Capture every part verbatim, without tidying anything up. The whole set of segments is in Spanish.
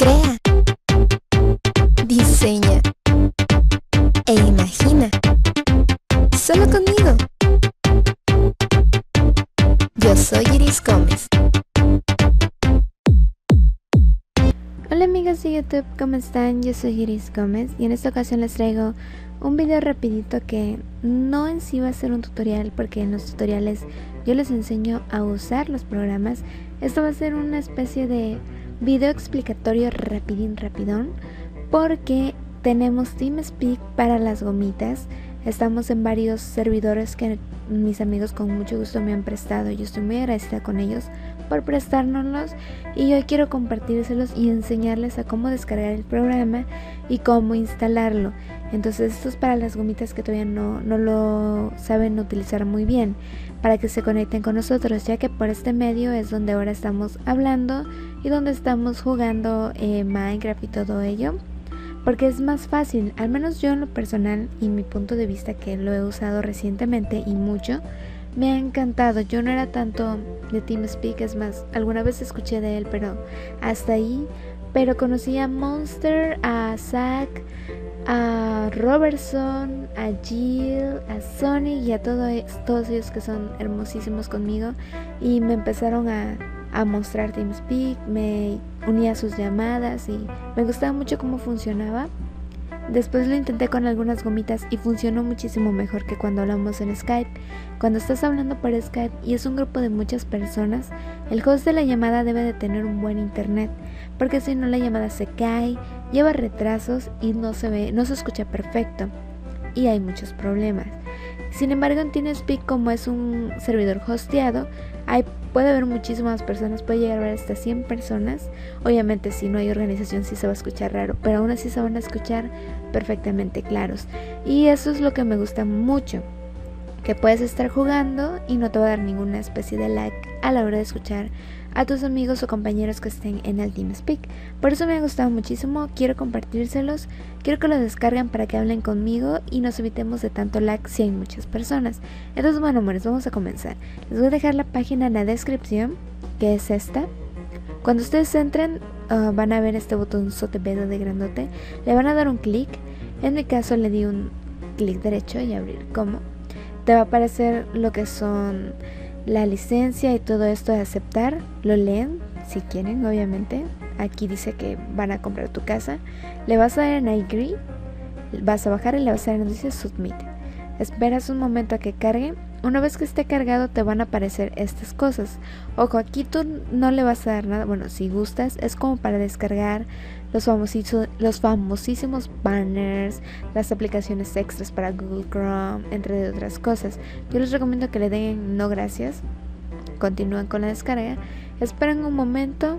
Crea, diseña e imagina. Solo conmigo. Yo soy Iris Gómez. Hola amigos de YouTube, ¿cómo están? Yo soy Iris Gómez y en esta ocasión les traigo un video rapidito que no en sí va a ser un tutorial, porque en los tutoriales yo les enseño a usar los programas. Esto va a ser una especie de video explicatorio rapidín rapidón, porque tenemos TeamSpeak para las gomitas. Estamos en varios servidores que mis amigos con mucho gusto me han prestado. Yo estoy muy agradecida con ellos por prestárnoslos y hoy quiero compartírselos y enseñarles a cómo descargar el programa y cómo instalarlo. Entonces esto es para las gomitas que todavía no, no lo saben utilizar muy bien, para que se conecten con nosotros, ya que por este medio es donde ahora estamos hablando y donde estamos jugando eh, Minecraft y todo ello, porque es más fácil, al menos yo en lo personal y mi punto de vista, que lo he usado recientemente y mucho, me ha encantado. Yo no era tanto de TeamSpeak, es más, alguna vez escuché de él, pero hasta ahí. Pero conocí a Monster, a Zack, a Robertson, a Jill, a Sonic y a todo, todos ellos que son hermosísimos conmigo, y me empezaron a, a mostrar TeamSpeak, me unía a sus llamadas y me gustaba mucho cómo funcionaba. Después lo intenté con algunas gomitas y funcionó muchísimo mejor que cuando hablamos en Skype. Cuando estás hablando por Skype y es un grupo de muchas personas, el host de la llamada debe de tener un buen internet, porque si no la llamada se cae, lleva retrasos y no se ve, no se escucha perfecto y hay muchos problemas. Sin embargo, en TeamSpeak, como es un servidor hosteado, hay, puede haber muchísimas personas, puede llegar a haber hasta cien personas. Obviamente si no hay organización sí se va a escuchar raro, pero aún así se van a escuchar perfectamente claros. Y eso es lo que me gusta mucho, que puedes estar jugando y no te va a dar ninguna especie de lag a la hora de escuchar a tus amigos o compañeros que estén en el TeamSpeak. Por eso me ha gustado muchísimo, quiero compartírselos, quiero que lo descarguen para que hablen conmigo y nos evitemos de tanto lag si hay muchas personas. Entonces bueno amores, vamos a comenzar. Les voy a dejar la página en la descripción, que es esta. Cuando ustedes entren uh, van a ver este botonzote verde de grandote, le van a dar un clic. En mi caso le di un clic derecho y abrir como. Te va a aparecer lo que son la licencia y todo esto de aceptar. Lo leen si quieren, obviamente. Aquí dice que van a comprar tu casa. Le vas a dar en I agree, vas a bajar y le vas a dar en dice submit. Esperas un momento a que cargue. Una vez que esté cargado te van a aparecer estas cosas. Ojo, aquí tú no le vas a dar nada. Bueno, si gustas, es como para descargar los, famosísimos, los famosísimos banners, las aplicaciones extras para Google Chrome, entre otras cosas. Yo les recomiendo que le den no gracias. Continúen con la descarga. Esperen un momento.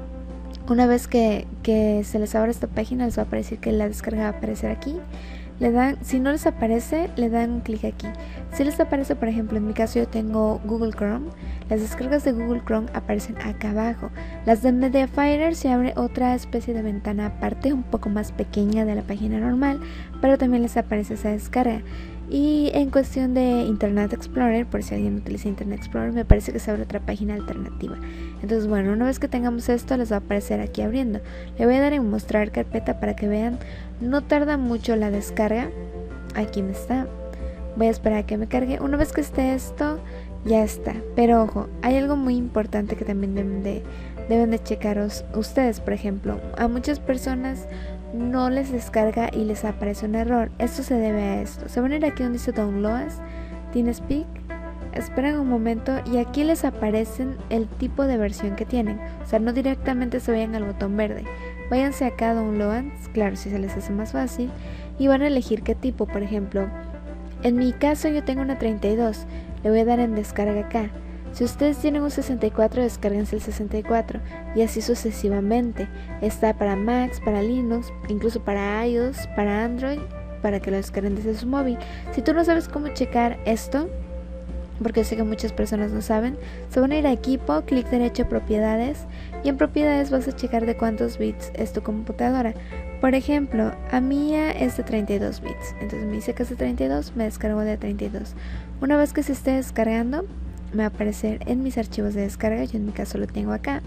Una vez que, que se les abra esta página, les va a aparecer que la descarga va a aparecer aquí. Le dan, si no les aparece, le dan un clic aquí. Si les aparece, por ejemplo, en mi caso yo tengo Google Chrome, las descargas de Google Chrome aparecen acá abajo. Las de Mediafire se abre otra especie de ventana aparte, un poco más pequeña de la página normal, pero también les aparece esa descarga. Y en cuestión de Internet Explorer, por si alguien utiliza Internet Explorer, me parece que se abre otra página alternativa. Entonces bueno, una vez que tengamos esto, les va a aparecer aquí abriendo. Le voy a dar en mostrar carpeta para que vean. No tarda mucho la descarga. Aquí me está. Voy a esperar a que me cargue. Una vez que esté esto, ya está. Pero ojo, hay algo muy importante que también deben de, deben de checaros ustedes. Por ejemplo, a muchas personas no les descarga y les aparece un error. Esto se debe a esto. Se van a ir aquí donde dice Downloads, TeamSpeak. Esperen un momento y aquí les aparecen el tipo de versión que tienen. O sea, no directamente se vayan al botón verde. Váyanse acá a Downloads, claro, si se les hace más fácil, y van a elegir qué tipo. Por ejemplo, en mi caso yo tengo una treinta y dos. Le voy a dar en descarga acá. Si ustedes tienen un sesenta y cuatro, descárguense el sesenta y cuatro y así sucesivamente. Está para Macs, para Linux, incluso para iOS, para Android, para que lo descarguen desde su móvil. Si tú no sabes cómo checar esto, porque sé que muchas personas no saben, se van a ir a equipo, clic derecho a propiedades, y en propiedades vas a checar de cuántos bits es tu computadora. Por ejemplo, a mía es de treinta y dos bits, entonces me dice que es de treinta y dos, me descargo de treinta y dos. Una vez que se esté descargando, me va a aparecer en mis archivos de descarga, yo en mi caso lo tengo acá.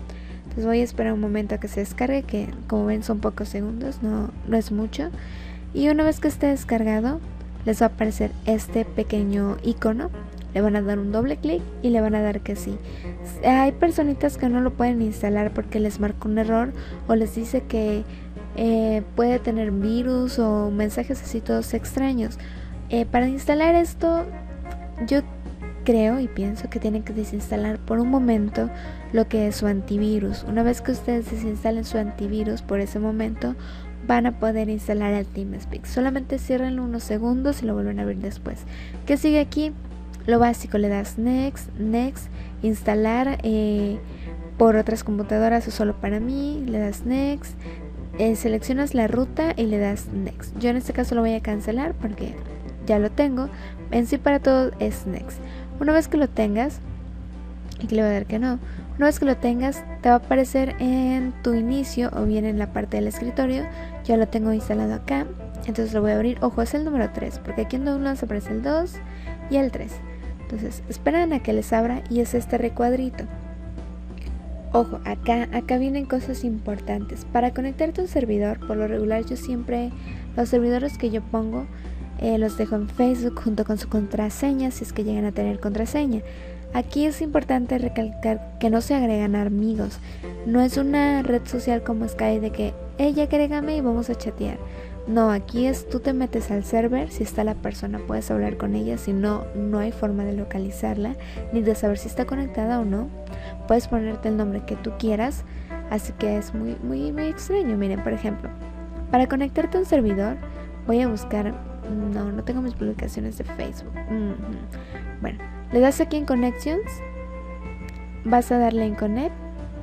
Entonces voy a esperar un momento a que se descargue, que como ven son pocos segundos, no, no es mucho. Y una vez que esté descargado, les va a aparecer este pequeño icono. Le van a dar un doble clic y le van a dar que sí. Hay personitas que no lo pueden instalar porque les marca un error o les dice que eh, puede tener virus o mensajes así todos extraños. Eh, para instalar esto, yo creo y pienso que tienen que desinstalar por un momento lo que es su antivirus. Una vez que ustedes desinstalen su antivirus por ese momento, van a poder instalar el TeamSpeak. Solamente cierren unos segundos y lo vuelven a abrir después. ¿Qué sigue aquí? Lo básico, le das Next, Next, instalar eh, por otras computadoras o solo para mí, le das Next, eh, seleccionas la ruta y le das Next. Yo en este caso lo voy a cancelar porque ya lo tengo. En sí para todos es Next. Una vez que lo tengas, aquí le voy a dar que no. Una vez que lo tengas, te va a aparecer en tu inicio o bien en la parte del escritorio. Ya lo tengo instalado acá, entonces lo voy a abrir. Ojo, es el número tres, porque aquí en Downloads aparece el dos y el tres. Entonces, esperan a que les abra y es este recuadrito. Ojo, acá, acá vienen cosas importantes. Para conectarte a un servidor, por lo regular yo siempre, los servidores que yo pongo, eh, los dejo en Facebook junto con su contraseña, si es que llegan a tener contraseña. Aquí es importante recalcar que no se agregan amigos. No es una red social como Skype de que ella agrégame y vamos a chatear. No, aquí es tú te metes al server, si está la persona puedes hablar con ella, si no, no hay forma de localizarla ni de saber si está conectada o no. Puedes ponerte el nombre que tú quieras, así que es muy, muy, muy extraño. Miren, por ejemplo, para conectarte a un servidor voy a buscar, no, no tengo mis publicaciones de Facebook. Mm-hmm. Bueno, le das aquí en Connections, vas a darle en Connect,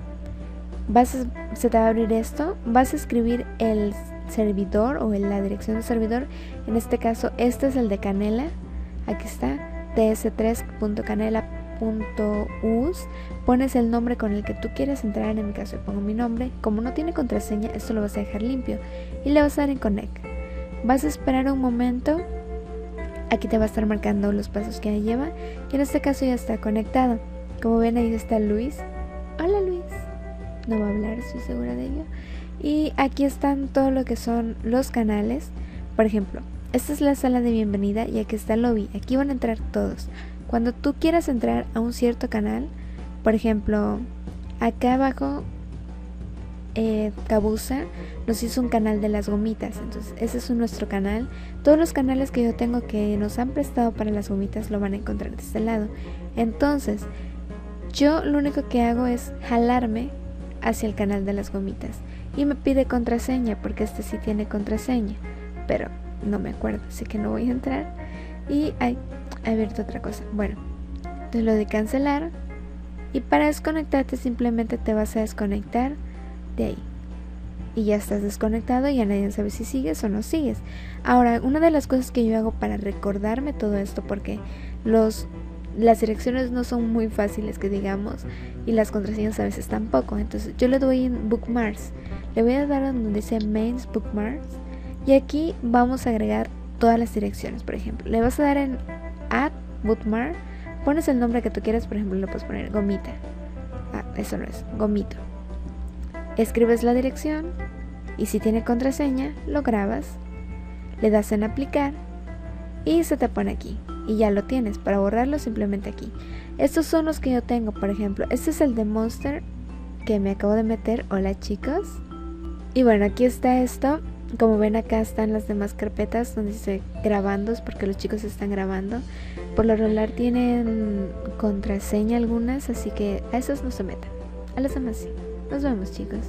vas a, se te va a abrir esto, vas a escribir el servidor o en la dirección del servidor. En este caso este es el de Canela, aquí está, t s tres punto canela punto u s. Pones el nombre con el que tú quieres entrar, en mi caso yo pongo mi nombre. Como no tiene contraseña, esto lo vas a dejar limpio y le vas a dar en Connect. Vas a esperar un momento, aquí te va a estar marcando los pasos que lleva y en este caso ya está conectado. Como ven, ahí está Luis. Hola Luis, no va a hablar, estoy segura de ello. Y aquí están todo lo que son los canales. Por ejemplo, esta es la sala de bienvenida y aquí está el lobby. Aquí van a entrar todos. Cuando tú quieras entrar a un cierto canal, por ejemplo, acá abajo eh, Cabuza nos hizo un canal de las gomitas. Entonces ese es nuestro canal. Todos los canales que yo tengo que nos han prestado para las gomitas lo van a encontrar de este lado. Entonces yo lo único que hago es jalarme hacia el canal de las gomitas y me pide contraseña porque este sí tiene contraseña, pero no me acuerdo, así que no voy a entrar. Y hay abierto otra cosa. Bueno, entonces lo de cancelar, y para desconectarte simplemente te vas a desconectar de ahí y ya estás desconectado y ya nadie sabe si sigues o no sigues. Ahora, una de las cosas que yo hago para recordarme todo esto, porque los las direcciones no son muy fáciles que digamos y las contraseñas a veces tampoco, entonces yo le doy en Bookmarks, le voy a dar donde dice Mains Bookmarks y aquí vamos a agregar todas las direcciones. Por ejemplo, le vas a dar en Add Bookmark, pones el nombre que tú quieras, por ejemplo le puedes poner Gomita, ah, eso no es, Gomito, escribes la dirección y si tiene contraseña lo grabas, le das en aplicar y se te pone aquí y ya lo tienes. Para borrarlo simplemente aquí. Estos son los que yo tengo, por ejemplo este es el de Monster que me acabo de meter. Hola chicos. Y bueno, aquí está esto. Como ven, acá están las demás carpetas donde dice grabando, es porque los chicos están grabando. Por lo regular tienen contraseña algunas, así que a esos no se metan, a los demás sí. Nos vemos chicos,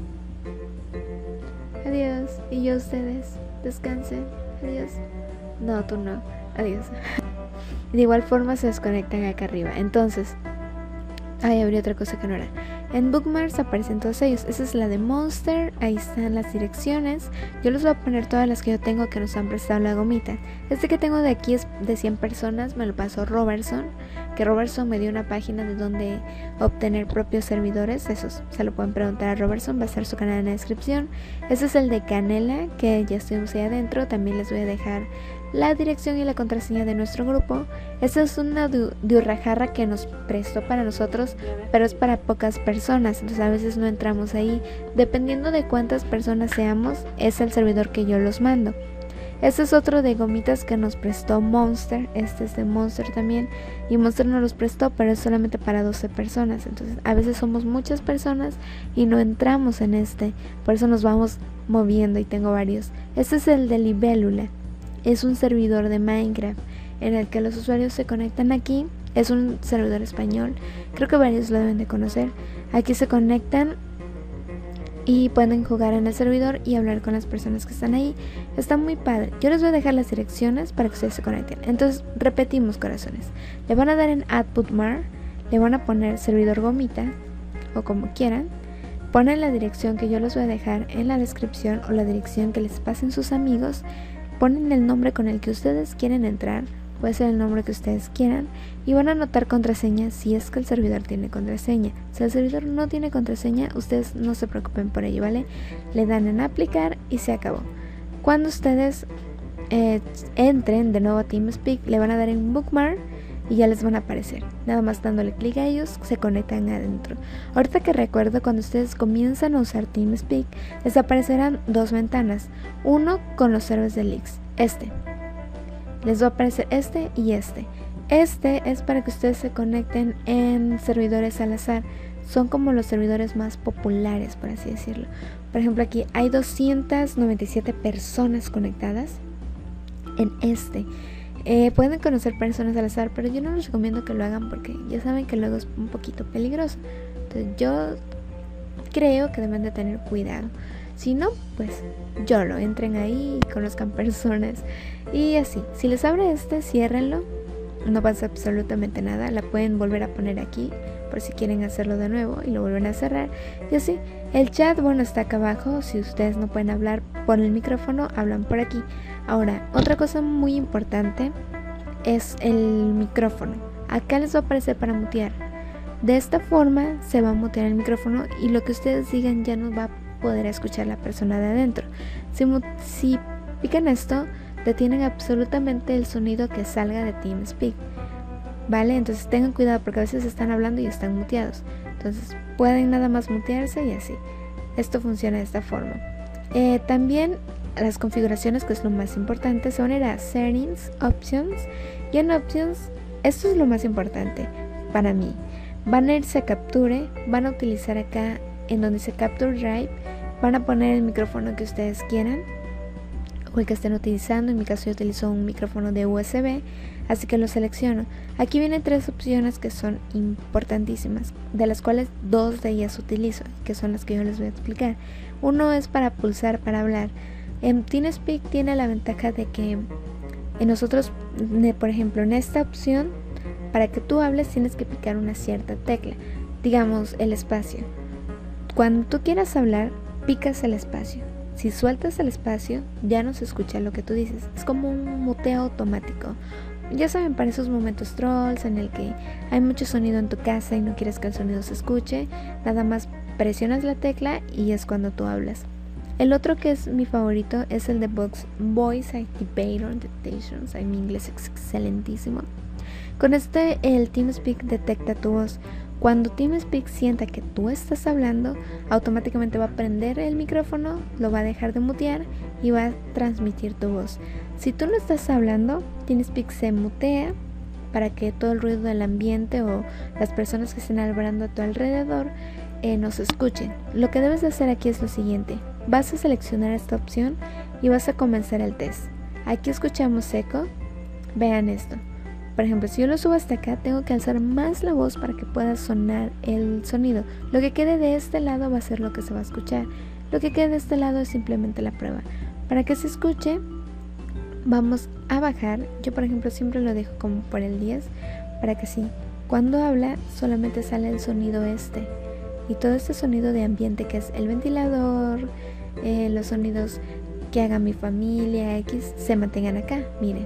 adiós. Y yo ustedes, descansen, adiós. No, tú no, adiós. De igual forma se desconectan acá arriba. Entonces, ahí abrí otra cosa que no era. En Bookmarks aparecen todos ellos. Esa es la de Monster. Ahí están las direcciones. Yo les voy a poner todas las que yo tengo que nos han prestado la gomita. Este que tengo de aquí es de cien personas. Me lo pasó Robertson. Que Robertson me dio una página de donde obtener propios servidores. Esos se lo pueden preguntar a Robertson. Va a estar su canal en la descripción. Este es el de Canela, que ya estuvimos ahí adentro. También les voy a dejar la dirección y la contraseña de nuestro grupo. Esta es una diurrajarra que nos prestó para nosotros, pero es para pocas personas, entonces a veces no entramos ahí. Dependiendo de cuántas personas seamos, es el servidor que yo los mando. Este es otro de gomitas que nos prestó Monster. Este es de Monster también. Y Monster nos los prestó, pero es solamente para doce personas. Entonces a veces somos muchas personas y no entramos en este. Por eso nos vamos moviendo y tengo varios. Este es el de Libélula. Es un servidor de Minecraft en el que los usuarios se conectan aquí. Es un servidor español. Creo que varios lo deben de conocer. Aquí se conectan y pueden jugar en el servidor y hablar con las personas que están ahí. Está muy padre. Yo les voy a dejar las direcciones para que ustedes se conecten. Entonces repetimos, corazones. Le van a dar en Add Bookmark, le van a poner servidor gomita o como quieran. Ponen la dirección que yo les voy a dejar en la descripción o la dirección que les pasen sus amigos. Ponen el nombre con el que ustedes quieren entrar. Puede ser el nombre que ustedes quieran y van a anotar contraseña si es que el servidor tiene contraseña. Si el servidor no tiene contraseña, ustedes no se preocupen por ello, ¿vale? Le dan en aplicar y se acabó. Cuando ustedes eh, entren de nuevo a TeamSpeak, le van a dar en Bookmark y ya les van a aparecer. Nada más dándole clic a ellos, se conectan adentro. Ahorita que recuerdo, cuando ustedes comienzan a usar TeamSpeak, les aparecerán dos ventanas. Uno con los servers de leaks. Este. Les va a aparecer este y este. Este es para que ustedes se conecten en servidores al azar. Son como los servidores más populares, por así decirlo. Por ejemplo, aquí hay doscientas noventa y siete personas conectadas en este. Eh, pueden conocer personas al azar, pero yo no les recomiendo que lo hagan porque ya saben que luego es un poquito peligroso. Entonces yo creo que deben de tener cuidado. Si no, pues yo lo entren ahí y conozcan personas. Y así, si les abre este, ciérrenlo. No pasa absolutamente nada. La pueden volver a poner aquí por si quieren hacerlo de nuevo y lo vuelven a cerrar. Y así, el chat, bueno, está acá abajo. Si ustedes no pueden hablar por el micrófono, hablan por aquí. Ahora, otra cosa muy importante es el micrófono. Acá les va a aparecer para mutear. De esta forma se va a mutear el micrófono y lo que ustedes digan ya no va a poder escuchar la persona de adentro. Si, si pican esto, detienen absolutamente el sonido que salga de TeamSpeak, ¿vale? Entonces tengan cuidado porque a veces están hablando y están muteados. Entonces pueden nada más mutearse y así. Esto funciona de esta forma. Eh, también las configuraciones, que es lo más importante, se van a ir a Settings, Options, y en Options, esto es lo más importante para mí. Van a irse a Capture, van a utilizar acá en donde dice Capture Drive, van a poner el micrófono que ustedes quieran o el que estén utilizando. En mi caso yo utilizo un micrófono de U S B, así que lo selecciono. Aquí vienen tres opciones que son importantísimas, de las cuales dos de ellas utilizo, que son las que yo les voy a explicar. Uno es para pulsar para hablar. En TeamSpeak tiene la ventaja de que en nosotros, por ejemplo, en esta opción, para que tú hables tienes que picar una cierta tecla, digamos el espacio. Cuando tú quieras hablar, picas el espacio. Si sueltas el espacio, ya no se escucha lo que tú dices. Es como un muteo automático. Ya saben, para esos momentos trolls en el que hay mucho sonido en tu casa y no quieres que el sonido se escuche, nada más presionas la tecla y es cuando tú hablas. El otro que es mi favorito es el de Vox Voice Activator Detections. Mi inglés es excelentísimo. Con este, el TeamSpeak detecta tu voz. Cuando TeamSpeak sienta que tú estás hablando, automáticamente va a prender el micrófono, lo va a dejar de mutear y va a transmitir tu voz. Si tú no estás hablando, TeamSpeak se mutea para que todo el ruido del ambiente o las personas que estén hablando a tu alrededor eh, nos escuchen. Lo que debes de hacer aquí es lo siguiente. Vas a seleccionar esta opción y vas a comenzar el test. Aquí escuchamos eco. Vean esto. Por ejemplo, si yo lo subo hasta acá, tengo que alzar más la voz para que pueda sonar el sonido. Lo que quede de este lado va a ser lo que se va a escuchar. Lo que quede de este lado es simplemente la prueba. Para que se escuche, vamos a bajar. Yo, por ejemplo, siempre lo dejo como por el diez, para que sí, cuando habla, solamente sale el sonido este. Y todo este sonido de ambiente, que es el ventilador, eh, los sonidos que haga mi familia, X, se mantengan acá. Miren.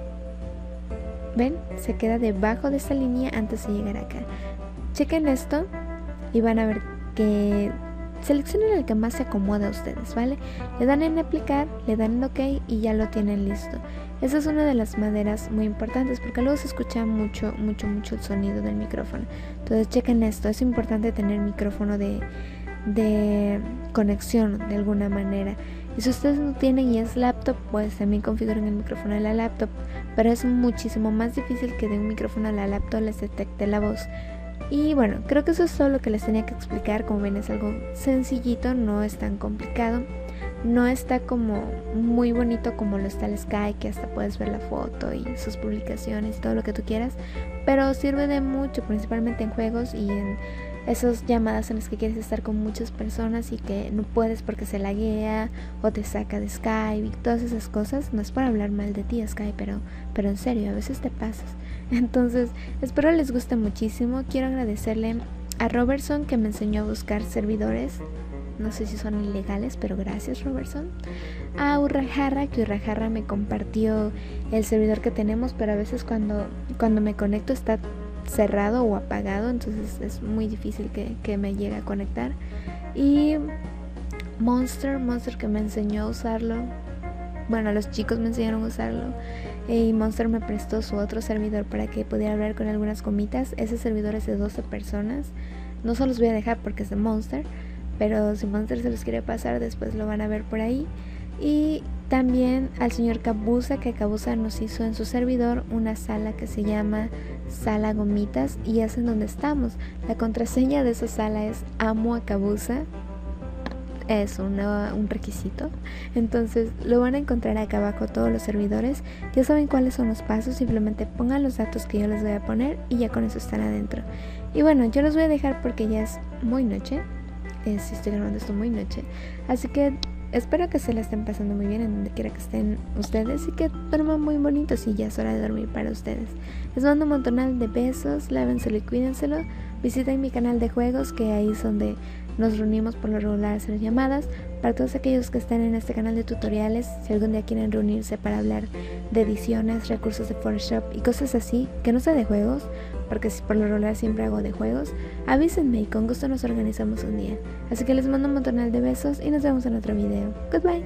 ¿Ven? Se queda debajo de esta línea antes de llegar acá. Chequen esto y van a ver que seleccionen el que más se acomode a ustedes, ¿vale? Le dan en aplicar, le dan en ok y ya lo tienen listo. Esa es una de las maneras muy importantes porque luego se escucha mucho, mucho, mucho el sonido del micrófono. Entonces chequen esto, es importante tener micrófono de, de conexión de alguna manera. Y si ustedes no tienen y es laptop, pues también configuren el micrófono de la laptop. Pero es muchísimo más difícil que de un micrófono a la laptop les detecte la voz. Y bueno, creo que eso es todo lo que les tenía que explicar. Como ven, es algo sencillito, no es tan complicado. No está como muy bonito como lo está el Skype, que hasta puedes ver la foto y sus publicaciones y todo lo que tú quieras. Pero sirve de mucho, principalmente en juegos y en esas llamadas en las que quieres estar con muchas personas y que no puedes porque se laguea o te saca de Skype y todas esas cosas. No es para hablar mal de ti, Skype, pero, pero en serio, a veces te pasas. Entonces, espero les guste muchísimo. Quiero agradecerle a Robertson que me enseñó a buscar servidores. No sé si son ilegales, pero gracias, Robertson. A Urrajarra, que Urrajarra me compartió el servidor que tenemos, pero a veces cuando, cuando me conecto está cerrado o apagado, entonces es muy difícil que, que me llegue a conectar. Y Monster, Monster que me enseñó a usarlo. Bueno, los chicos me enseñaron a usarlo. Y Monster me prestó su otro servidor para que pudiera hablar con algunas comitas. Ese servidor es de doce personas. No se los voy a dejar porque es de Monster, pero si Monster se los quiere pasar, después lo van a ver por ahí. Y también al señor Cabuza, que Cabuza nos hizo en su servidor una sala que se llama Sala Gomitas, y es en donde estamos. La contraseña de esa sala es amo a Cabuza. Es una, un requisito. Entonces lo van a encontrar acá abajo todos los servidores. Ya saben cuáles son los pasos. Simplemente pongan los datos que yo les voy a poner y ya con eso están adentro. Y bueno, yo los voy a dejar porque ya es muy noche. Eh, si estoy grabando esto muy noche. Así que espero que se la estén pasando muy bien en donde quiera que estén ustedes y que duerman muy bonitos, y ya es hora de dormir para ustedes. Les mando un montonal de besos, lávenselo y cuídenselo. Visiten mi canal de juegos, que ahí es donde nos reunimos por lo regular a hacer llamadas. Para todos aquellos que están en este canal de tutoriales, si algún día quieren reunirse para hablar de ediciones, recursos de Photoshop y cosas así, que no sea de juegos, porque por lo regular siempre hago de juegos, avísenme y con gusto nos organizamos un día. Así que les mando un montonal de besos y nos vemos en otro video. Goodbye.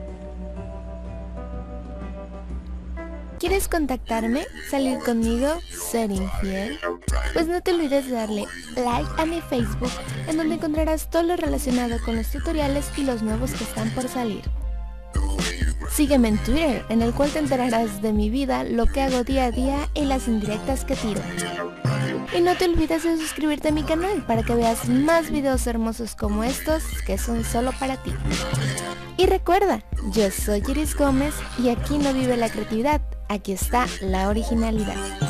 ¿Quieres contactarme? ¿Salir conmigo? ¿Ser infiel? Pues no te olvides de darle like a mi Facebook, en donde encontrarás todo lo relacionado con los tutoriales y los nuevos que están por salir. Sígueme en Twitter, en el cual te enterarás de mi vida, lo que hago día a día y las indirectas que tiro. Y no te olvides de suscribirte a mi canal para que veas más videos hermosos como estos que son solo para ti. Y recuerda, yo soy Iris Gómez y aquí no vive la creatividad, aquí está la originalidad.